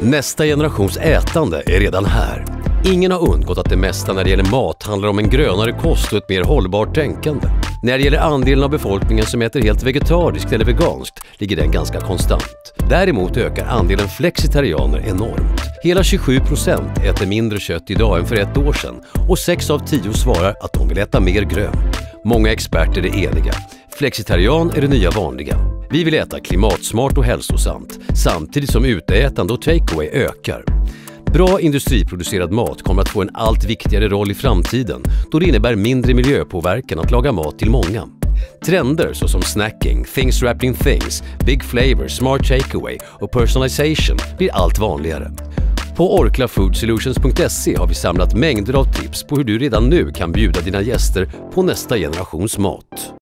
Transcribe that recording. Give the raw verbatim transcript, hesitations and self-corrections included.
Nästa generations ätande är redan här. Ingen har undgått att det mesta när det gäller mat handlar om en grönare kost och ett mer hållbart tänkande. När det gäller andelen av befolkningen som äter helt vegetariskt eller veganskt ligger den ganska konstant. Däremot ökar andelen flexitarianer enormt. Hela tjugosju procent äter mindre kött idag än för ett år sedan och sex av tio svarar att de vill äta mer grönt. Många experter är eniga. Flexitarian är det nya vanliga. Vi vill äta klimatsmart och hälsosamt samtidigt som uteätande och takeaway ökar. Bra industriproducerad mat kommer att få en allt viktigare roll i framtiden då det innebär mindre miljöpåverkan att laga mat till många. Trender såsom snacking, things wrapped in things, big flavor, smart takeaway och personalization blir allt vanligare. På orkla food solutions punkt se har vi samlat mängder av tips på hur du redan nu kan bjuda dina gäster på nästa generations mat.